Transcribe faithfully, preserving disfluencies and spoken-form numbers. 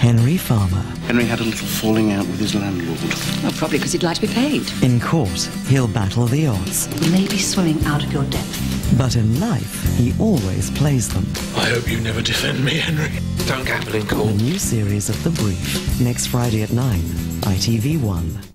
Henry Farmer. Henry had a little falling out with his landlord. Well, probably because he'd like to be paid. In court, he'll battle the odds. You may be swimming out of your depth. But in life, he always plays them. I hope you never defend me, Henry. Don't gamble in court. A new series of The Brief, next Friday at nine, I T V one.